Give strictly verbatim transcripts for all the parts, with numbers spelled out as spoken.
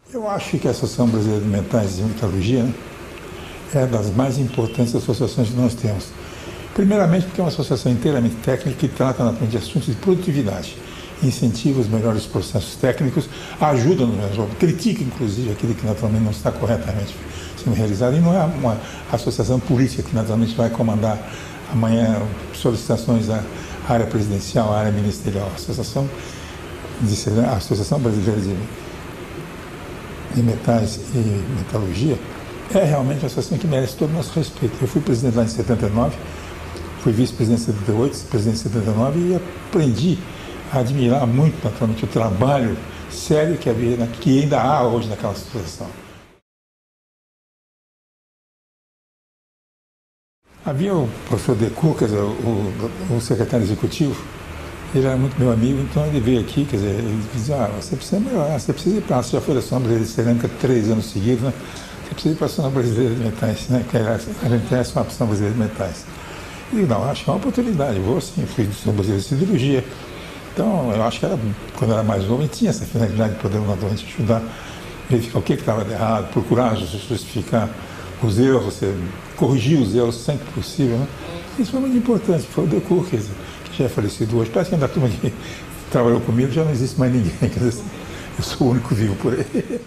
Eu acho que a Associação Brasileira de Metais e Metalurgia, né, é das mais importantes associações que nós temos. Primeiramente porque é uma associação inteiramente técnica que trata naturalmente de assuntos de produtividade, incentiva os melhores processos técnicos, ajuda no resolvimento, critica inclusive aquilo que naturalmente não está corretamente sendo realizado, e não é uma associação política que naturalmente vai comandar amanhã solicitações à área presidencial, à área ministerial. A Associação, de, a Associação Brasileira de, de Metais e Metalurgia é realmente uma associação que merece todo o nosso respeito. Eu fui presidente lá em setenta e nove, fui vice-presidente em setenta e oito, presidente em setenta e nove, e aprendi a admirar muito naturalmente o trabalho sério que havia, que ainda há hoje naquela associação. Havia o professor Decour, quer dizer, o, o secretário executivo, ele era muito meu amigo, então ele veio aqui, quer dizer, ele dizia, ah, você precisa melhorar, você precisa ir para, você já foi da Associação Brasileira de Cerâmica três anos seguidos, né? Você precisa ir para a Associação Brasileira de Metais, né? Que era, a gente tem a Associação Brasileira de Metais. E eu digo, não, acho que é uma oportunidade, vou sim, fui da Associação Brasileira de Siderurgia. Então, eu acho que era, quando eu era mais novo, a gente tinha essa finalidade de poder naturalmente ajudar, verificar o que estava de errado, procurar justificar os erros, corrigir os erros sempre que possível, né? Isso foi muito importante, foi o Decour, que já é falecido hoje. Parece que ainda a turma que trabalhou comigo já não existe mais ninguém, quer dizer, eu sou o único vivo por aí.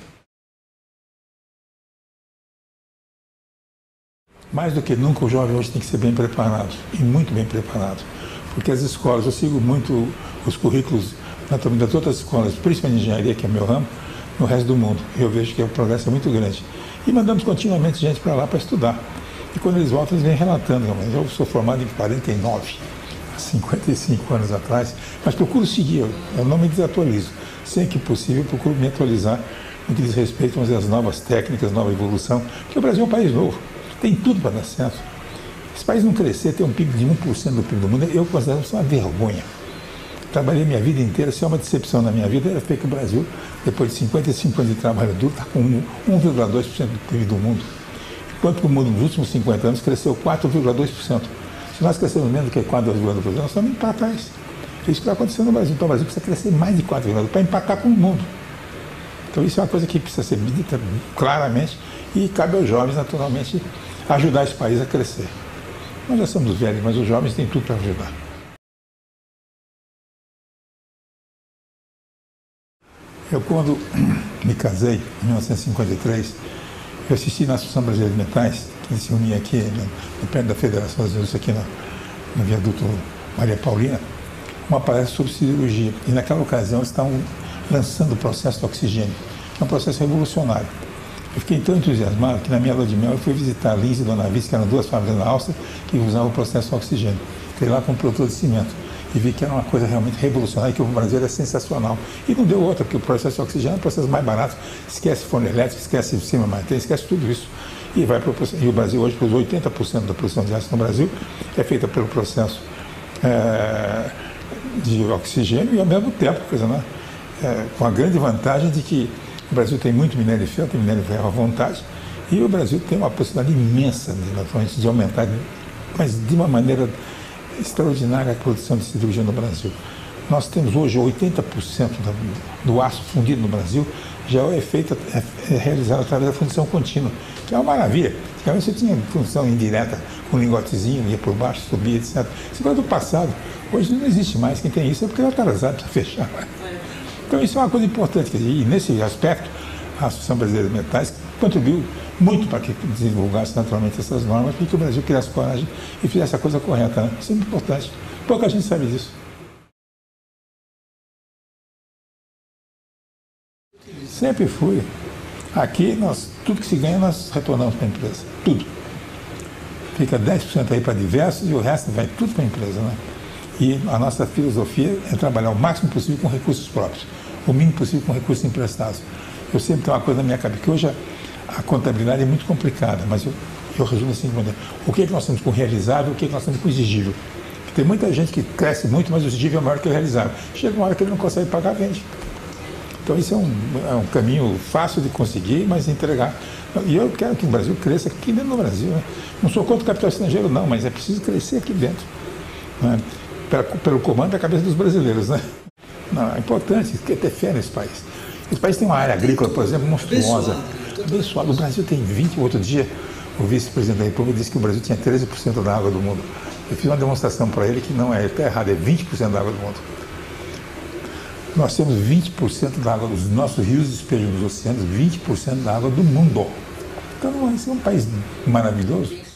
Mais do que nunca, o jovem hoje tem que ser bem preparado, e muito bem preparado, porque as escolas, eu sigo muito os currículos naturalmente das outras escolas, principalmente de engenharia, que é meu ramo, no resto do mundo. Eu vejo que o progresso é muito grande. E mandamos continuamente gente para lá para estudar. E quando eles voltam, eles vêm relatando. Eu sou formado em quarenta e nove, há cinquenta e cinco anos atrás, mas procuro seguir, eu, eu não me desatualizo. Sempre que possível, eu procuro me atualizar no que diz respeito às novas técnicas, nova evolução, porque o Brasil é um país novo, tem tudo para dar certo. Se o país não crescer, ter um P I B de um por cento do P I B do mundo, eu considero isso uma vergonha. Trabalhei minha vida inteira, se é uma decepção na minha vida, é que o Brasil, depois de cinquenta e cinco anos de trabalho duro, está com um vírgula dois por cento do P I B do mundo. Enquanto que o mundo nos últimos cinquenta anos cresceu quatro vírgula dois por cento. Se nós crescemos menos do que quatro vírgula dois por cento, nós estamos para trás. É isso que está acontecendo no Brasil. Então o Brasil precisa crescer mais de quatro vírgula dois por cento para empatar com o mundo. Então isso é uma coisa que precisa ser medida claramente e cabe aos jovens, naturalmente, ajudar esse país a crescer. Nós já somos velhos, mas os jovens têm tudo para ajudar. Eu, quando me casei, em mil novecentos e cinquenta e três, eu assisti na Associação Brasileira de Metais, que se unia aqui, no, no pé da Federação das Indústrias, aqui no, no viaduto Maria Paulina, uma palestra sobre siderurgia. E naquela ocasião eles estavam lançando o processo de oxigênio, que é um processo revolucionário. Eu fiquei tão entusiasmado que na minha lua de mel eu fui visitar a Linz e Dona Viz, que eram duas fábricas na Áustria, que usavam o processo de oxigênio. Fui lá como produtor de cimento. E vi que era uma coisa realmente revolucionária, que o Brasil era sensacional. E não deu outra, porque o processo de oxigênio é um processo mais barato. Esquece forno elétrico, esquece o sistema matéria, esquece tudo isso. E, vai pro, e o Brasil hoje, os oitenta por cento da produção de aço no Brasil é feita pelo processo é, de oxigênio e ao mesmo tempo, coisa, né? É, com a grande vantagem de que o Brasil tem muito minério de ferro, tem minério de ferro à vontade, e o Brasil tem uma possibilidade imensa de, de aumentar, mas de uma maneira extraordinária a produção de siderurgia no Brasil. Nós temos hoje oitenta por cento do aço fundido no Brasil já é feito, é, é realizado através da fundição contínua, que é uma maravilha. Antigamente você tinha fundição indireta com um lingotezinho, ia por baixo, subia, etcétera. Isso é do passado. Hoje não existe mais. Quem tem isso é porque está atrasado para fechar. Então isso é uma coisa importante. E nesse aspecto, a Associação Brasileira de Metais contribuiu muito para que divulgasse naturalmente essas normas, para que o Brasil criasse coragem e fizesse a coisa correta, né? Isso é muito importante. Pouca gente sabe disso. Sempre fui. Aqui, nós, tudo que se ganha, nós retornamos para a empresa. Tudo. Fica dez por cento aí para diversos e o resto vai tudo para a empresa, né? E a nossa filosofia é trabalhar o máximo possível com recursos próprios, o mínimo possível com recursos emprestados. Eu sempre tenho uma coisa na minha cabeça, que hoje a, a contabilidade é muito complicada, mas eu, eu resumo assim, o que, é que nós temos com realizável, o que, é que nós temos com exigível. Tem muita gente que cresce muito, mas o exigível é maior que o realizável. Chega uma hora que ele não consegue pagar, vende. Então isso é um, é um caminho fácil de conseguir, mas entregar. E eu quero que o Brasil cresça aqui dentro do Brasil, né? Não sou contra o capital estrangeiro, não, mas é preciso crescer aqui dentro, né? Pelo, pelo comando da cabeça dos brasileiros, né? Não, é importante, quer ter fé nesse país. Esse país tem uma área agrícola, por exemplo, monstruosa. Abençoado. O Brasil tem vinte. Outro dia, o vice-presidente da República disse que o Brasil tinha treze por cento da água do mundo. Eu fiz uma demonstração para ele que não é, está errado, é vinte por cento da água do mundo. Nós temos vinte por cento da água dos nossos rios despejam nos oceanos, vinte por cento da água do mundo. Então, esse é um país maravilhoso.